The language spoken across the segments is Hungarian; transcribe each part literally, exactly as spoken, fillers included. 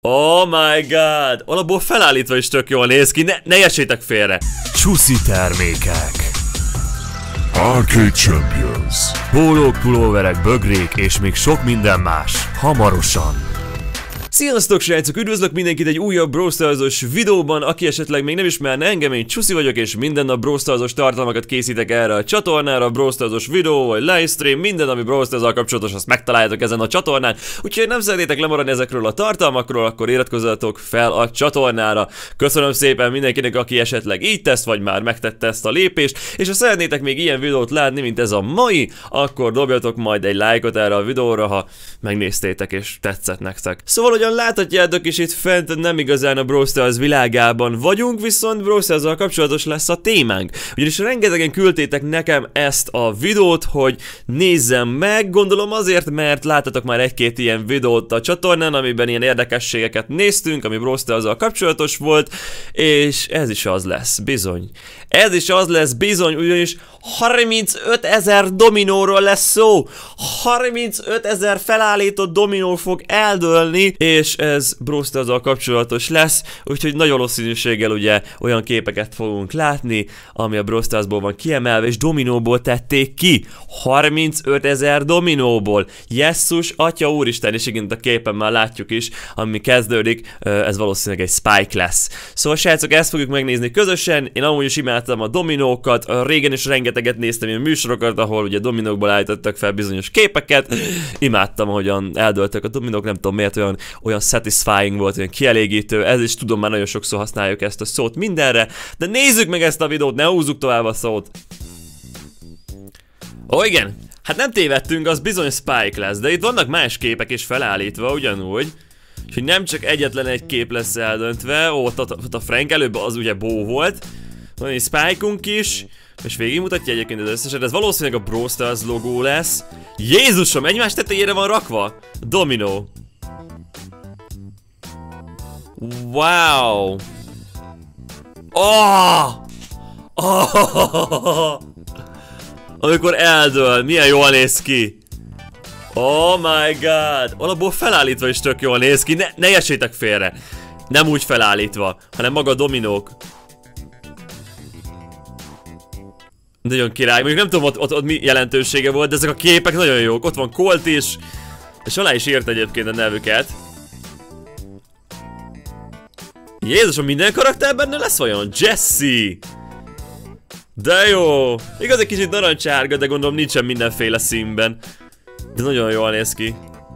Oh my god! Alapból felállítva is tök jól néz ki, ne, ne essétek félre! Csúszi termékek. Arcade Champions. Pólók, pulóverek, bögrék és még sok minden más. Hamarosan. Sziasztok srácok, üdvözlök mindenkit egy újabb Brawl Stars-os videóban. Aki esetleg még nem ismerne engem, én Csúszi vagyok, és minden nap Brawl Stars-os tartalmakat készítek erre a csatornára. Brawl Stars-os videó vagy livestream, minden ami Brawl Stars-al kapcsolatos, azt megtaláljátok ezen a csatornán. Úgyhogy nem szeretnétek lemaradni ezekről a tartalmakról, akkor iratkozzatok fel a csatornára. Köszönöm szépen mindenkinek, aki esetleg így tesz, vagy már megtette ezt a lépést. És ha szeretnétek még ilyen videót látni, mint ez a mai, akkor dobjatok majd egy lájkot erre a videóra, ha megnéztétek és tetszett nektek. Szóval, hogy láthatjátok is, itt fent nem igazán a Brawl Stars világában vagyunk, viszont Brawl Stars-zal kapcsolatos lesz a témánk. Ugyanis rengetegen küldtétek nekem ezt a videót, hogy nézzem meg, gondolom azért, mert láttatok már egy-két ilyen videót a csatornán, amiben ilyen érdekességeket néztünk, ami Brawl Stars-zal kapcsolatos volt, és ez is az lesz, bizony. Ez is az lesz, bizony, ugyanis harmincöt ezer dominóról lesz szó. harmincöt ezer felállított dominó fog eldőlni, és ez Brawl Stars-zal kapcsolatos lesz, úgyhogy nagy valószínűséggel ugye olyan képeket fogunk látni, ami a Brawl Stars-ból van kiemelve, és dominóból tették ki. harmincöt ezer dominóból. Jesszus, atya úristen, és igen, a képen már látjuk is, ami kezdődik, ez valószínűleg egy Spike lesz. Szóval srácok, ezt fogjuk megnézni közösen. Én amúgy is imádtam a dominókat, régen is rengeteget néztem ilyen műsorokat, ahol ugye dominókból állítottak fel bizonyos képeket. Imádtam, ahogyan eldőltek a dominók, nem tudom miért olyan, olyan satisfying volt, olyan kielégítő, ez is tudom, már nagyon sokszor használjuk ezt a szót mindenre, de nézzük meg ezt a videót, ne húzzuk tovább a szót. Ó, igen, hát nem tévedtünk, az bizony Spike lesz, de itt vannak más képek is felállítva ugyanúgy, úgyhogy nem csak egyetlen egy kép lesz eldöntve. Ó, ott a, ott a Frank előbb az ugye Bo volt, van egy Spike-unk is, és végigmutatja egyébként az összeset, ez valószínűleg a Brawl Stars logó lesz. Jézusom, egymás tetejére van rakva? Dominó. Wow! Oh! Oh! Amikor eldől, milyen jól néz ki! Oh my god! Alapból felállítva is tök jól néz ki, ne, ne essétek félre! Nem úgy felállítva, hanem maga a dominók. Nagyon király, mondjuk nem tudom ott, ott, ott mi jelentősége volt, de ezek a képek nagyon jók. Ott van Colt is, és alá is írt egyébként a nevüket. Jézusom, minden karakter benne lesz vajon? Jesse! De jó! Igaz, egy kicsit narancsárga, de gondolom nincsen mindenféle színben. De nagyon jól néz ki.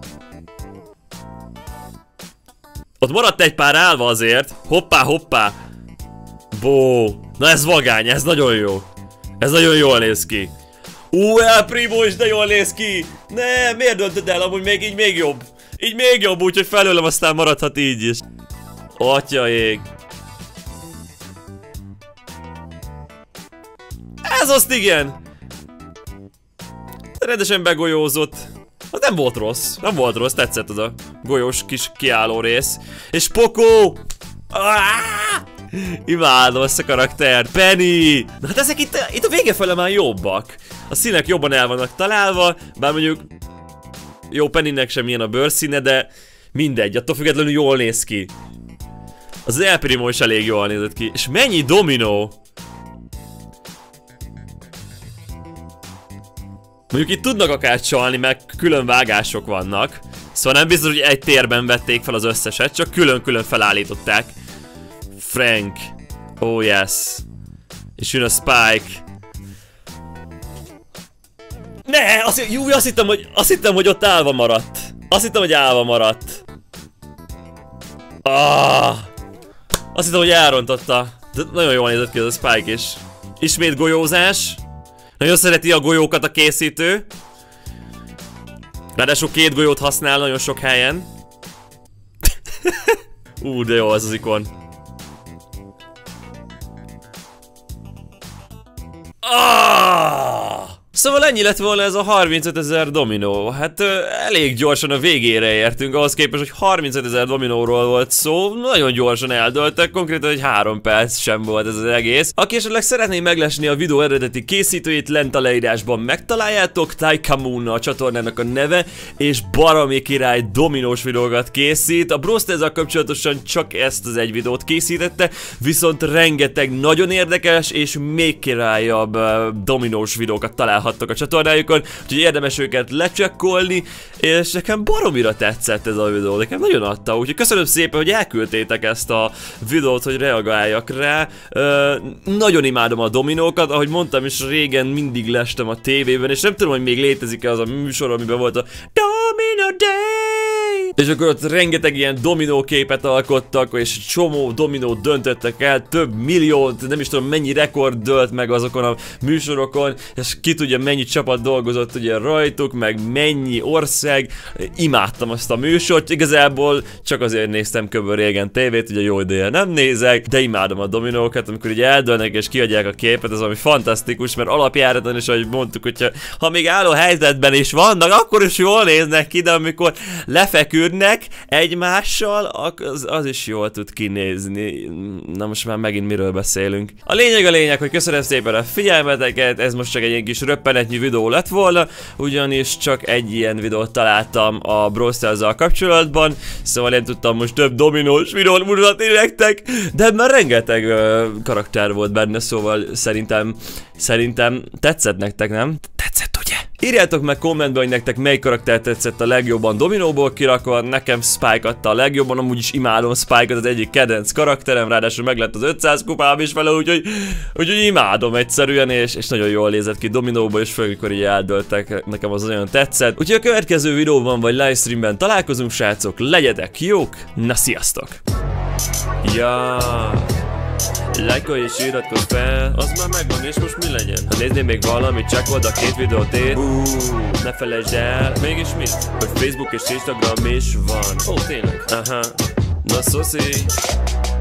Ott maradt egy pár állva azért. Hoppá, hoppá! Bó! Na ez vagány, ez nagyon jó. Ez nagyon jól néz ki. Ú, El Primo is de jól néz ki! Ne, miért döntöd el? Amúgy még így még jobb. Így még jobb, úgyhogy felőlem aztán maradhat így is. Atyaég. Ez azt igen. Rendesen begolyózott. Az nem volt rossz. Nem volt rossz, tetszett az a golyós kis kiálló rész. És Poco! Ah! Imádom ezt a karaktert. Penny! Na hát ezek itt, itt a vége fele már jobbak. A színek jobban el vannak találva. Bár mondjuk jó, Pennynek sem ilyen a bőrszíne, de mindegy, attól függetlenül jól néz ki. Az El Primo is elég jól nézett ki. És mennyi dominó! Mondjuk itt tudnak akár csalni, meg külön vágások vannak. Szóval nem biztos, hogy egy térben vették fel az összeset, csak külön-külön felállították. Frank. Oh yes. És jön a Spike. Ne! Azt, jú, azt hittem, hogy, azt hittem, hogy ott állva maradt. Azt hittem, hogy állva maradt. Ah! Azt hittem, hogy elrontotta. De nagyon jól nézett ki az a Spike is. Ismét golyózás. Nagyon szereti a golyókat a készítő. Ráadásul két golyót használ nagyon sok helyen. Ú, de jó az az ikon. Ah! Szóval ennyi lett volna ez a harmincötezer dominó. Hát ö, elég gyorsan a végére értünk, ahhoz képest, hogy harmincötezer dominóról volt szó, nagyon gyorsan eldöltek, konkrétan egy három perc sem volt ez az egész. Aki esetleg szeretné meglesni a videó eredeti készítőjét, lent a leírásban megtaláljátok, Tycoon a csatornának a neve, és baromi király dominós videókat készít. A Brawl Stars-zal kapcsolatosan csak ezt az egy videót készítette, viszont rengeteg nagyon érdekes és még királyabb uh, dominós videókat találhattok a csatornájukon, úgyhogy érdemes őket lecsekkolni, és nekem baromira tetszett ez a videó, nekem nagyon adta, úgyhogy köszönöm szépen, hogy elküldtétek ezt a videót, hogy reagáljak rá. Uh, nagyon imádom a dominókat, ahogy mondtam is, régen mindig lestem a tévében, és nem tudom, hogy még létezik-e az a műsor, amiben volt a Domino Day! És akkor ott rengeteg ilyen dominó képet alkottak, és csomó dominót döntöttek el, több milliót, nem is tudom mennyi rekord dölt meg azokon a műsorokon, és ki tudja mennyi csapat dolgozott ugye rajtuk, meg mennyi ország. Imádtam azt a műsort, igazából csak azért néztem kb. Régen tévét, ugye jó ideje nem nézek, de imádom a dominókat, amikor így eldőlnek és kiadják a képet, ez ami fantasztikus, mert alapjáraton is, ahogy mondtuk, hogyha ha még álló helyzetben is vannak, akkor is jól néznek ki, de amikor lefeküdnek egymással, az, az is jól tud kinézni. Na most már megint miről beszélünk. A lényeg a lényeg, hogy köszönöm szépen a figyelmeteket, ez most csak egy ilyen kis röppenetnyi videó lett volna, ugyanis csak egy ilyen videót találtam a Brawl Stars-zal kapcsolatban, szóval én tudtam most több dominós videót mutatni nektek, de már rengeteg uh, karakter volt benne, szóval szerintem, szerintem tetszett nektek, nem? Tetszett, ugye? Írjátok meg kommentben, hogy nektek melyik karakter tetszett a legjobban dominóból kirakva, nekem Spike adta a legjobban, amúgy is imádom Spike-ot, az egyik kedvenc karakterem, ráadásul meg lett az ötszáz kupám is vele, úgyhogy, úgyhogy imádom egyszerűen, és, és nagyon jól nézett ki dominóból, és főleg, amikor így eldöltek, nekem az nagyon tetszett. Úgyhogy a következő videóban vagy livestreamben találkozunk, srácok, legyetek jók, na sziasztok! Ja. Lájkolj és iratkozz fel, az már megvan, és most mi legyen? Ha néznél még valamit, csekkold a két videót én. uh, Ne felejtsd el, mégis mit? Hogy Facebook és Instagram is van. Ó, tényleg? Aha, na szoszi.